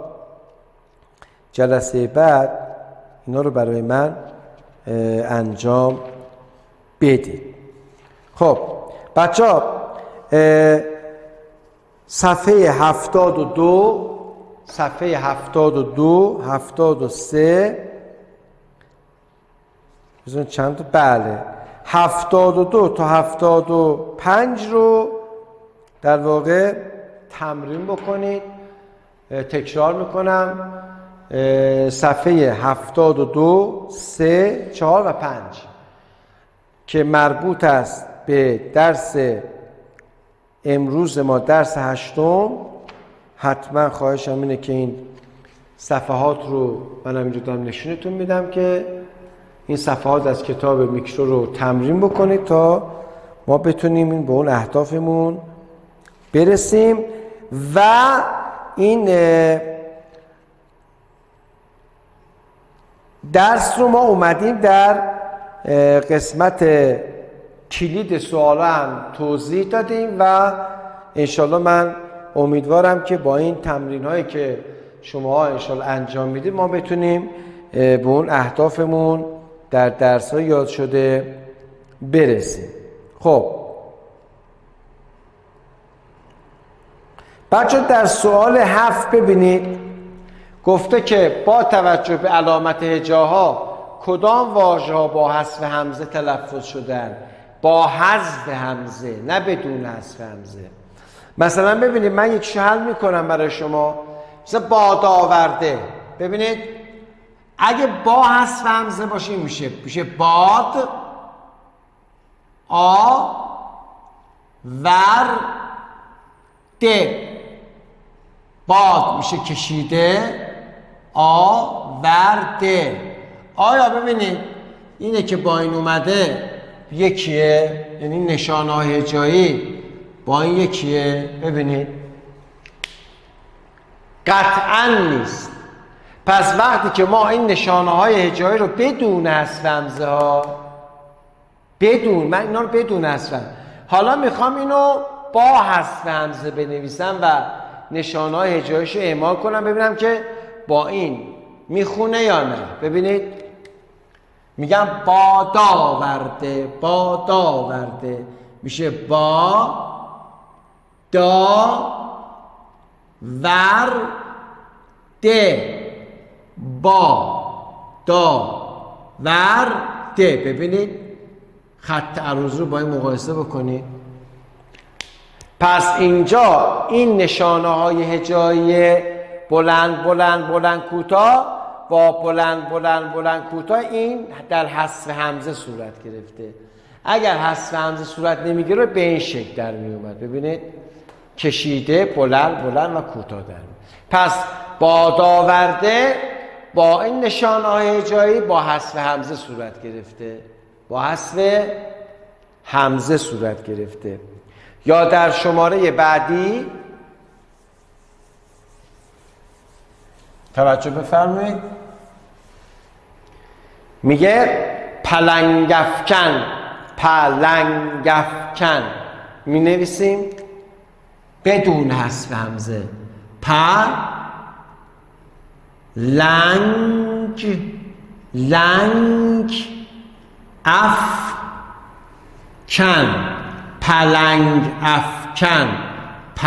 جلسه بعد اینا رو برای من انجام بدید. خب بچه ها صفحه هفتاد و دو صفحه هفتاد و دو هفتاد و سه بزن چند تا؟ بله هفتاد و دو تا هفتاد و پنج رو در واقع تمرین بکنید. تکرار میکنم، صفحه هفتاد و دو، سه، چهار و پنج که مربوط است به درس امروز ما، درس هشتم. حتما خواهشم اینه که این صفحات رو من اینجا دارم نشونتون میدم که این صفحات از کتاب میکرو رو تمرین بکنید تا ما بتونیم به اون اهدافمون برسیم. و این درس رو ما اومدیم در قسمت کلید سوالا هم توضیح دادیم و انشالله من امیدوارم که با این تمرین هایی که شما انشالله انجام میدید ما بتونیم به اون اهدافمون در درس های یاد شده برسیم. خب بچه در سوال هفت ببینید گفته که با توجه به علامت هجاها کدام واژه ها با حذف همزه تلفظ شدن؟ با حذف همزه، نه بدون حذف همزه. مثلا ببینید من یک حل میکنم برای شما، مثلا باد آورده. ببینید اگه با حذف همزه باشه میشه میشه باد آ ور ده. باد میشه کشیده آ ور ده. آیا ببینید اینه که با این اومده یکیه، یعنی نشانه های هجایی با این یکیه. ببینید قطعا نیست. پس وقتی که ما این نشانه های هجایی رو بدون حذف همزه ها، بدون، من اینا رو بدون حذف، حالا میخوام اینو با حذف همزه بنویسم و نشانه های هجاییش رو اعمال کنم ببینم که با این میخونه یا نه. ببینید میگم باد آورده، باد آورده میشه با دا ور ده. با دا ور ده. ببینید خط عروض رو با این مقایسه بکنید. پس اینجا این نشانه های هجایی بلند بلند بلند کوتاه با بلند بلند بلند کوتاه این در حذف همزه صورت گرفته. اگر حذف همزه صورت نمیگیره به این شکل در می اومد. ببینید کشیده بلند بلند و کوتاه در می. پس باد آورده با این نشانه های هجایی با حذف همزه صورت گرفته، با حذف همزه صورت گرفته. یا در شماره بعدی توجه بفرمایید، میگه پلنگفکن، پلنگفکن می نویسیم بدون حذف همزه. پ لنگ لنگ اف کن، پلنگ افکن، پ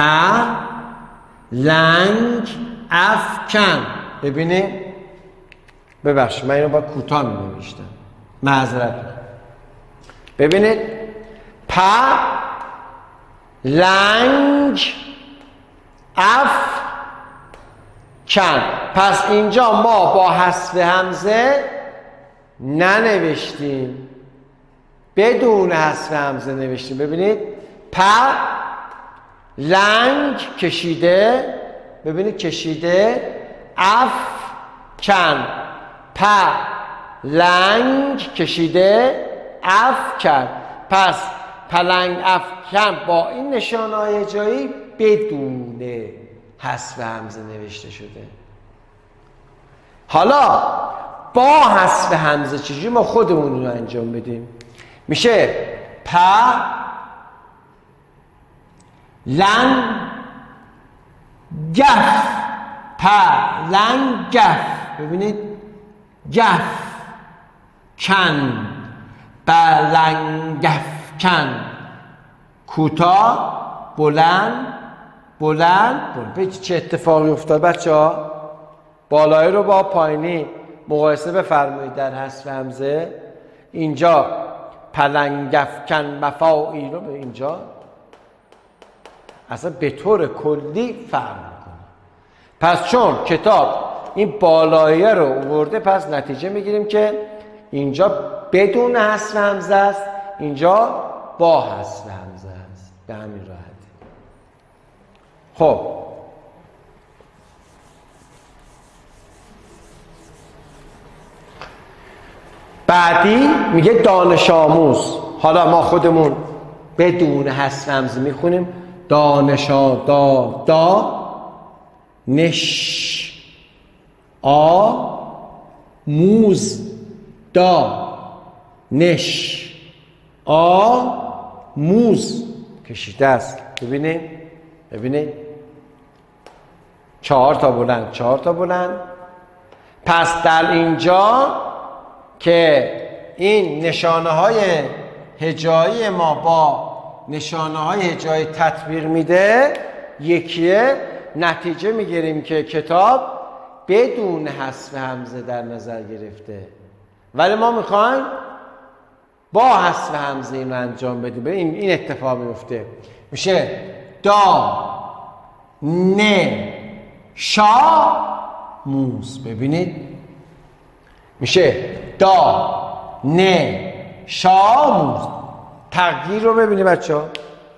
لنگ افکن. ببینید ببخشید من اینو با کوتاه می نوشتم، معذرت. ببینید پ لنگ اف کن. پس اینجا ما با حذف همزه ننوشتیم، بدون حذف همزه نوشتیم. ببینید پ لنگ کشیده، ببینید کشیده، اف کن، پ لنگ کشیده اف کن. پس پلنگ اف کن با این نشانه های هجایی بدون حذف همزه نوشته شده. حالا با حذف همزه چجوری ما خودمون رو انجام بدیم؟ میشه پ لن گف، پ لن گف. ببینید گف کن، بلنگف کن، کوتاه بلند بلند بلند. ببینید چه اتفاقی افتاد بچه ها. بالایی رو با پایینی مقایسه بفرمایید در حذف همزه. اینجا پلنگفکن وفایی رو به اینجا اصلا به طور کلی فرق میکنه. پس چون کتاب این بالاییه رو آورده، پس نتیجه میگیریم که اینجا بدون حذف همزه است، اینجا با حذف همزه است. به همین راحتی. خب بعدی میگه دانش آموز. حالا ما خودمون بدون حذف همزه میخونیم. دانشا دا دا نش آ موز دا نش آ موز کشیده است. ببینید ببینید چهار تا بلند چهار تا بلند. پس در اینجا که این نشانه های هجایی ما با نشانه های هجایی تطبیق میده یکیه، نتیجه میگیریم که کتاب بدون حذف همزه در نظر گرفته، ولی ما میخوایم با حذف همزه این رو انجام بدیم. این این اتفاق میفته، میشه دا نه شا موز. ببینید میشه دا نه شا موز. تغییر رو ببینید بچه ها.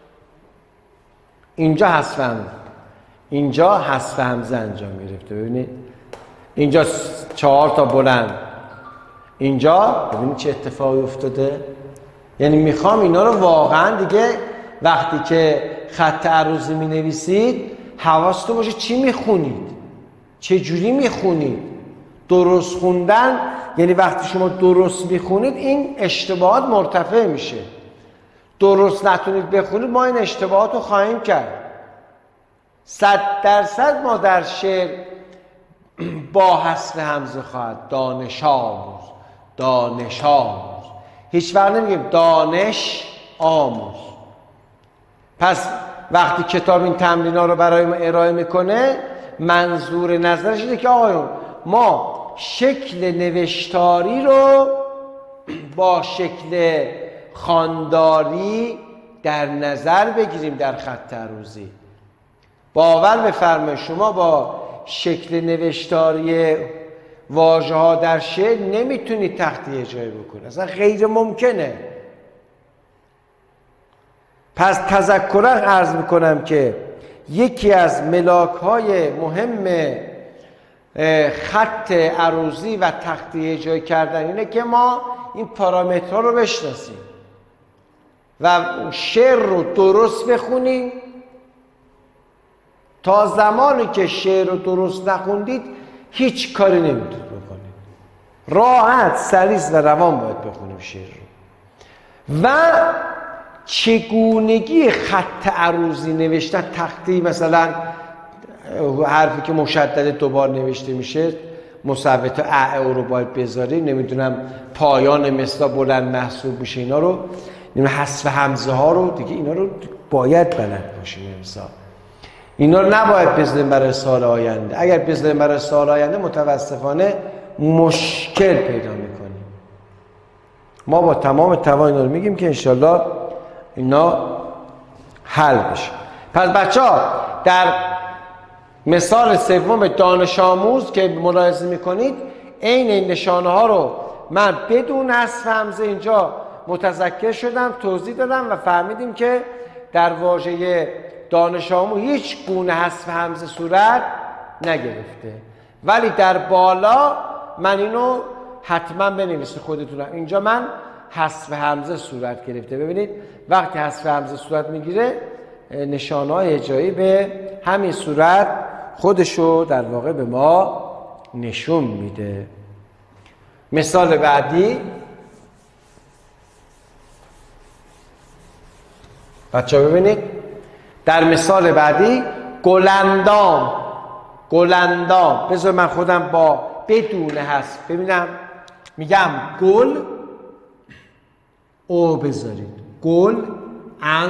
اینجا حذف همزه، اینجا حذف همزه انجام گرفته. ببینید اینجا چهار تا بلند، اینجا ببینید چه اتفاقی افتاده. یعنی میخوام اینا رو واقعا دیگه وقتی که خط عروضی می نویسید حواستون باشه چی میخونید، چه جوری میخونید. درست خوندن یعنی وقتی شما درست میخونید این اشتباهات مرتفع میشه. درست نتونید بخونید ما این اشتباهات رو خواهیم کرد. صد درصد ما در شعر با حذف همزه خواهد. دانش آموز دانش آموز، هیچ وقت نمیگیم دانش آموز. پس وقتی کتاب این تمرین‌ها رو برای ما ارائه میکنه منظور نظرش اینه که آقایون ما شکل نوشتاری رو با شکل خوانداری در نظر بگیریم در خط عروضی. باور بفرمایید شما با شکل نوشتاری واژه ها در شعر نمیتونید تخطی هجایی بکنید، اصلا غیر ممکنه. پس تذکرا عرض میکنم که یکی از ملاک های مهم خط عروضی و تخطی هجایی کردن اینه که ما این پارامترها رو بشناسیم و شعر رو درست بخونیم. تا زمانی که شعر رو درست نخوندید هیچ کاری نمیتونید بکنید. راحت سلیس و روان باید بخونیم شعر رو. و چگونگی خط عروضی نوشتن، تختی مثلا حرفی که مشدد دوبار نوشته میشه مصوت ا او رو باید بذاریم، نمیدونم پایان مثلا بلند محسوب میشه، اینا رو نمیدونم حذف همزه ها رو دیگه اینا رو باید بلد باشیم. امسال اینا رو نباید بذاریم برای سال آینده. اگر بذاریم برای سال آینده متاسفانه مشکل پیدا میکنیم. ما با تمام توان اینا رو میگیم که انشالله اینا حل بشه. پس بچه ها در مثال سوم دانش آموز که ملاحظه میکنید عین این نشانه ها رو من بدون حذف همزه اینجا متذکر شدم، توضیح دادم و فهمیدیم که در واژه دانش آموز هیچ گونه حذف همزه صورت نگرفته. ولی در بالا من اینو حتما بنویسید خودتونم. اینجا من حذف همزه صورت گرفته. ببینید وقتی حذف همزه صورت میگیره نشانه‌های هجایی به همین صورت خودشو در واقع به ما نشون میده. مثال بعدی بچه ها ببینید در مثال بعدی گلندام گلندام بذار من خودم با بدون حذف ببینم. میگم گل او بذارید گل ان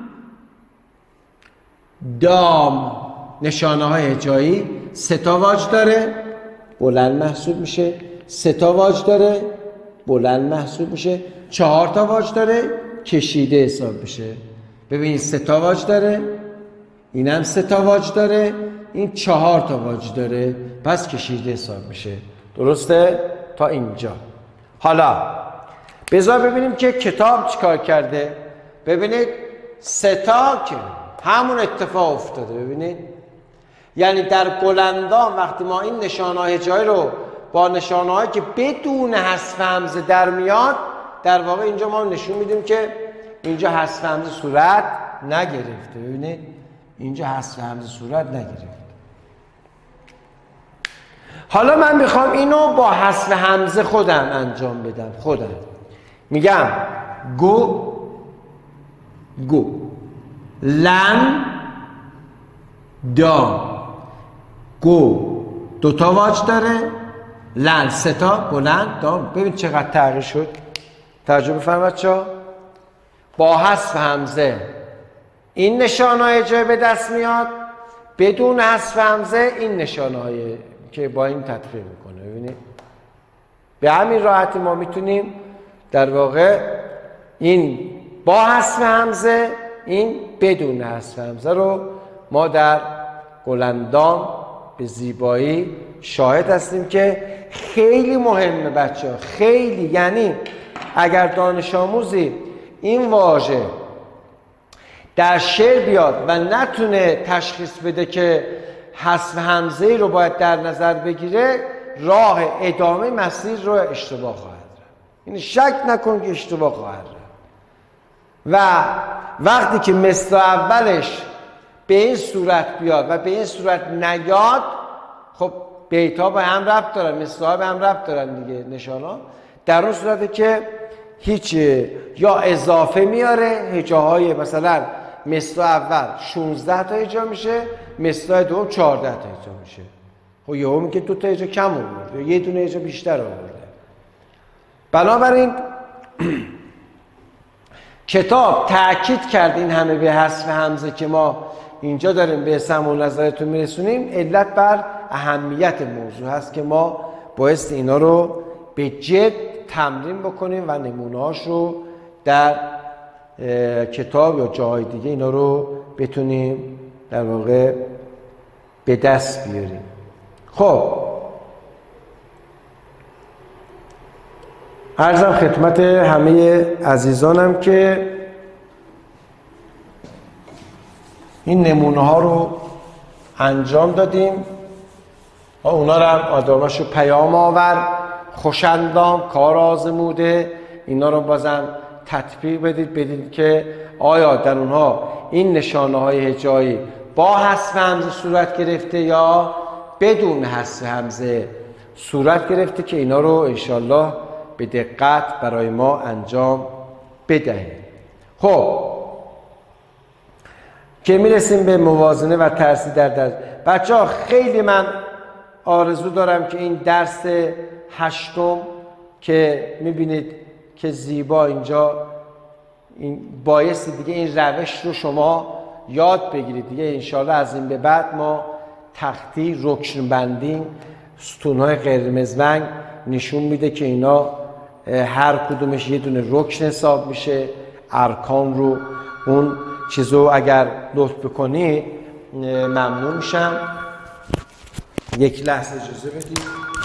دام نشانه های هجایی سه تا واج داره، بلند محسوب میشه. سه تا واج داره، بلند محسوب میشه. چهار تا واج داره، کشیده حساب میشه. ببینید سه تا واج داره، اینم سه تا واج داره، این چهار تا واج داره، پس کشیده حساب میشه. درسته؟ تا اینجا. حالا بذار ببینیم که کتاب چیکار کرده. ببینید سه تا که همون اتفاق افتاده. ببینید یعنی در گلندان وقتی ما این نشانه‌های هجایی رو با نشانه‌هایی که بدون حذف همزه در میاد، در واقع اینجا ما نشون میدیم که اینجا حذف همزه صورت نگرفته. ببینید اینجا حذف همزه صورت نگرفته. حالا من میخوام اینو با حذف همزه خودم انجام بدم. خودم میگم گو گو، لن دا. گو دوتا واج داره، لن سه تا، بلند دا. ببین چقدر تغییر شد. توجه بفرمایید بچه‌ها. با حذف همزه این نشانه‌های جای به دست میاد، بدون حذف همزه این نشانه‌های که با این تطبیق میکنه. ببینید به همین راحتی ما میتونیم در واقع این با حذف همزه، این بدون حذف همزه رو ما در گلندان به زیبایی شاهد هستیم که خیلی مهمه بچه ها. خیلی، یعنی اگر دانش آموزی این واژه در شعر بیاد و نتونه تشخیص بده که حذف همزه رو باید در نظر بگیره، راه ادامه مسیر رو اشتباه خواهد رفت. یعنی شک نکن که اشتباه خواهد رفت. و وقتی که مثل اولش به این صورت بیاد و به این صورت نیاد، خب بیت‌ها به هم ربط دارن، مثل‌ها به هم ربط دارن دیگه، نشان‌ها. در اون صورتی که هیچ یا اضافه میاره، هجاهای مثلا مثل اول شانزده تا هجا میشه، مثل دوم چهارده تا هجا میشه. خب یهو که دو تا هجا کم آورد یا یه دونه هجا بیشتر آورده. بنابراین کتاب تأکید کرد این همه به حذف همزه که ما اینجا داریم به سمع و نظرتون میرسونیم، علت بر اهمیت موضوع هست که ما بایستی اینا رو به جد تمرین بکنیم و نمونه‌هاش رو در کتاب یا جاهای دیگه اینا رو بتونیم در واقع به دست بیاریم. خب عرضم خدمت همه عزیزانم که این نمونه ها رو انجام دادیم. اونا رو هم آدماشو پیام آور، خوشندام، کار آزموده، اینا رو بازم تطبیق بدید، بدید که آیا در اونها این نشانه های هجایی با حذف همزه صورت گرفته یا بدون حذف همزه صورت گرفته، که اینا رو انشالله به دقت برای ما انجام بدهید. خب که میرسیم به موازنه و ترسی در درس. بچه ها خیلی من آرزو دارم که این درس هشتم که میبینید که زیبا اینجا این بایستی دیگه این روش رو شما یاد بگیرید دیگه. انشالله از این به بعد ما تختی رکن بندیم، ستونهای قرمز رنگ نشون میده که اینا هر کدومش یه دونه رکن حساب میشه. ارکان رو اون چیزو اگر لطف بکنی ممنون میشم. یک لحظه اجازه بدید.